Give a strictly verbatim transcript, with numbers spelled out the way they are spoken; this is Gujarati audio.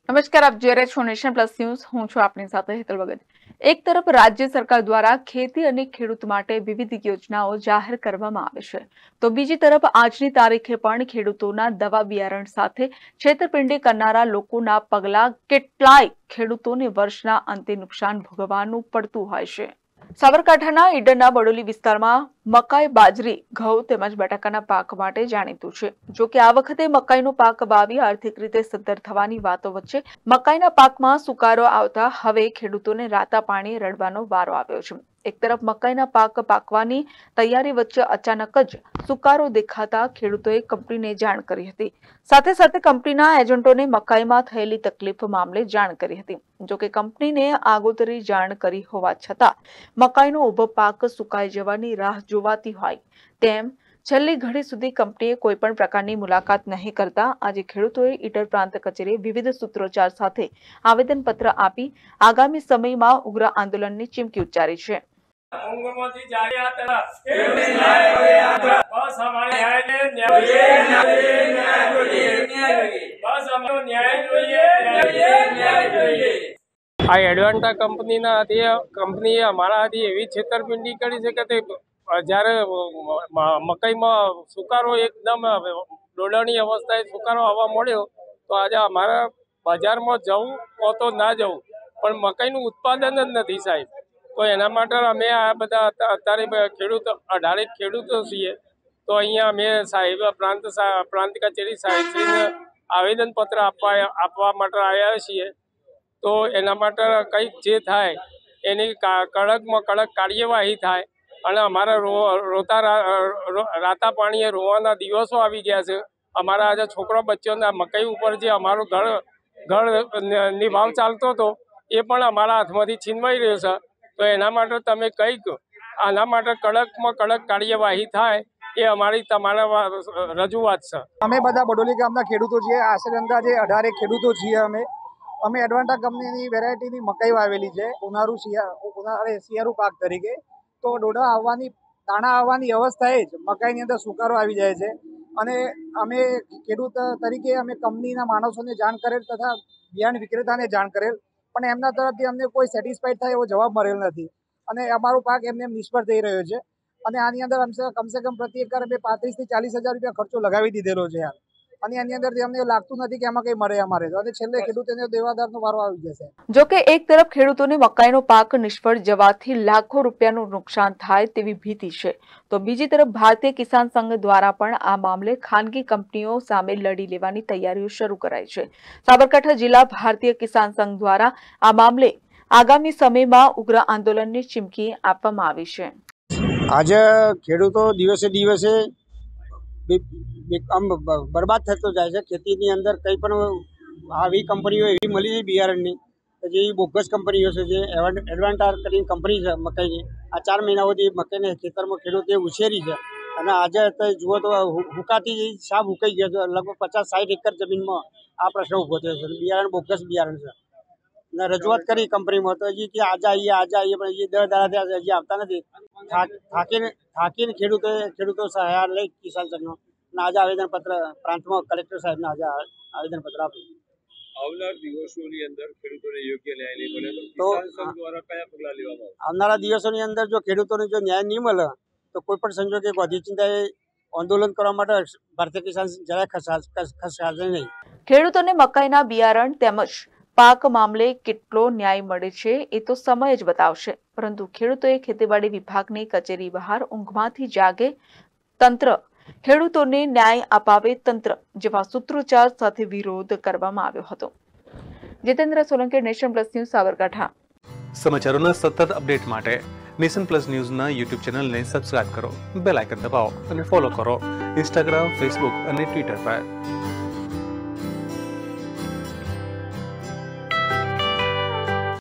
નમસ્કાર, આપ જોઈ રહ્યા છો નેશન પ્લસ ન્યૂઝ। હું છું આપની સાથે હેતલ ભગત। એક તરફ રાજ્ય સરકાર દ્વારા ખેતી અને ખેડૂત માટે વિવિધ યોજનાઓ જાહેર કરવામાં આવે છે, તો બીજી તરફ આજની તારીખે પણ ખેડૂતોના દવા બિયારણ સાથે છેતરપિંડી કરનારા લોકોના પગલા કેટલાય ખેડૂતોને વર્ષના અંતે નુકસાન ભોગવવાનું પડતું હોય છે। સાબરકાંઠાના ઈડરના બડોલી વિસ્તારમાં મકાઈ, બાજરી, ઘઉં તેમજ બટાકાના પાક માટે જાણીતું છે। જો કે આ વખતે મકાઈનો પાક વાવી આર્થિક રીતે સદ્ધર થવાની વાતો વચ્ચે મકાઈના પાકમાં સુકારો આવતા હવે ખેડૂતોને રાતા પાણી રડવાનો વારો આવ્યો છે। એક તરફ મકાઈના પાક પાકવાની તૈયારી વચ્ચે અચાનક જ સુકારો દેખાતા ખેડૂતોએ કંપનીને જાણ કરી હતી। સાથે સાથે કંપનીના એજન્ટોને મકાઈમાં થયેલી તકલીફ મામલે જાણ કરી હતી। જો કે કંપનીને આગોતરી જાણ કરી હોવા છતાં મકાઈનો ઉભો પાક સુકાઈ જવાની રાહ જોવાતી હોય તેમ છેલ્લી ઘડી સુધી કંપનીએ કોઈ પણ પ્રકારની મુલાકાત નહીં કરતા આજે ખેડૂતોએ ઈડર પ્રાંત કચેરીએ વિવિધ સૂત્રોચ્ચાર સાથે આવેદનપત્ર આપી આગામી સમયમાં ઉગ્ર આંદોલનની ચીમકી ઉચ્ચારી છે। આ એડવાન્ટા કંપનીના કંપનીએ અમારા હાથી એવી છેતરપિંડી કરી છે કે તે જ્યારે મકાઈમાં સુકારો એકદમ ડોડાની અવસ્થાએ સુકારો આવવા મળ્યો તો આજે અમારા બજારમાં જવું તો ના જવું પણ મકાઈનું ઉત્પાદન જ નથી સાહેબ। તો એના માટે અમે આ બધા અત્યારે ખેડૂત અઢારેક ખેડૂતો છીએ તો અહીંયા અમે સાહેબ પ્રાંત પ્રાંત કચેરી સાહેબશ્રીને આવેદનપત્ર આપવા આપવા માટે આવ્યા છીએ। તો એના માટે કંઈક જે થાય એની કડકમાં કડક કાર્યવાહી થાય અને અમારા રો રોતા રાતા પાણીએ રોવાના દિવસો આવી ગયા છે। અમારા આજે છોકરો બચ્ચોના મકાઈ ઉપર જે અમારો ઘર ઘર નિભાવ ચાલતો હતો એ પણ અમારા હાથમાંથી છીનવાઈ રહ્યો છે। તો એના માટે તમે કંઈક આના માટે કડકમાં કડક કાર્યવાહી થાય એ અમારી તમારા રજૂઆત છે। અમે બધા બડોલી ગામના ખેડૂતો છીએ, આશરે અંદાજે અઢારે ખેડૂતો છીએ। અમે અમે એડવાન્ટા કંપનીની વેરાયટીની મકાઈ વાવેલી છે ઉનાળુ શિયાળુ ઉનાળે શિયાળુ પાક તરીકે। તો ડોડા આવવાની દાણા આવવાની અવસ્થાએ જ મકાઈની અંદર સુકારો આવી જાય છે અને અમે ખેડૂત તરીકે અમે કંપનીના માણસોને જાણ કરેલ તથા બિયારણ વિક્રેતાને જાણ કરેલ પણ એમના તરફથી અમને કોઈ સેટિસ્ફાઈડ થાય એવો જવાબ મળેલ નથી અને અમારો પાક એમને નિષ્ફળ થઈ રહ્યો છે અને આની અંદર કમસે કમ પ્રતિ એકર અમે પાંત્રીસથી ચાલીસ હજાર રૂપિયા ખર્ચો લગાવી દીધેલો છે યાર અને આની અંદર અમને લાગતું નથી કે એમાં કંઈ મળે અમારે અને છેલ્લે ખેડૂતોને દેવાદારનો વારો આવી જશે। જો કે એક તરફ ખેડૂતોને મકાઈનો પાક નિષ્ફળ જવાથી લાખો રૂપિયાનું નુકસાન થાય તેવી ભીતિ છે, તો બીજી તરફ ભારતીય કિસાન સંઘ દ્વારા પણ આ મામલે ખાનગી કંપનીઓ સામે લડી લેવાની તૈયારીઓ શરૂ કરાઈ છે। સાબરકાંઠા જિલ્લા ભારતીય કિસાન સંઘ દ્વારા આ મામલે આગામી સમયમાં ઉગ્ર આંદોલનની ચીમકી આપવામાં આવી છે। આજે ખેડૂતો દિવસે દિવસે આમ બરબાદ થતો જાય છે। ખેતીની અંદર કંઈ પણ આવી કંપનીઓ એવી મળી છે બિયારણની કે જે બોગસ કંપનીઓ છે, જે એડવાન્ટા કરીને કંપની છે મકાઈની, આ ચાર મહિનાઓથી મકાઈને ખેતરમાં ખેડૂતે ઉછેરી છે અને આજે અત્યારે જુઓ તો હુકાતી સાપ હુકાઈ ગયો છે। લગભગ પચાસ સાઠ એકર જમીનમાં આ પ્રશ્ન ઊભો થયો છે। બિયારણ બોગસ બિયારણ છે અને રજૂઆત કરી કંપનીમાં તો હજી કે આજે આવીએ આજે આવીએ પણ હજી દર દાડા ત્યાં હજી આવતા નથી। થાકીને થાકીને ખેડૂતો ખેડૂતો સહાય લઈ કિસાન સંઘનો અને આજે આવેદનપત્ર પ્રાંતમાં કલેક્ટર સાહેબને આજે આવેદનપત્ર આપ્યું। આવનાર દિવસોની અંદર ખેડૂતોને યોગ્ય ન્યાય નહીં મળે તો કિસાન સંઘ દ્વારા કયા પગલાં લેવામાં આવશે? આવનારા દિવસોની અંદર જો ખેડૂતોને જો ન્યાય નહીં મળે તો કોઈ પણ સંજોગે ગાંધી ચિંતાએ આંદોલન કરવા માટે ભારતીય કિસાન જરાય ખસશે નહીં। ખેડૂતોને મકાઈના બિયારણ તેમજ પાક મામલે કેટલો ન્યાય મળે છે એ તો સમય જ બતાવશે, પરંતુ ખેડૂતોએ ખેતીવાડી વિભાગની કચેરી બહાર ઊંઘમાંથી જાગે તંત્ર, ખેડૂતોને ન્યાય અપાવે તંત્ર જેવા સૂત્રોચ્ચાર સાથે વિરોધ કરવામાં આવ્યો હતો। Jitendra Solanki, nation plus news, Sabarkantha. સમાચારોના સતત અપડેટ માટે નેશન પ્લસ ન્યૂઝના યુટ્યુબ ચેનલને સબસ્ક્રાઇબ કરો, બેલ આઇકન દબાવો અને ફોલો કરો ઇન્સ્ટાગ્રામ, ફેસબુક અને ટ્વિટર પર।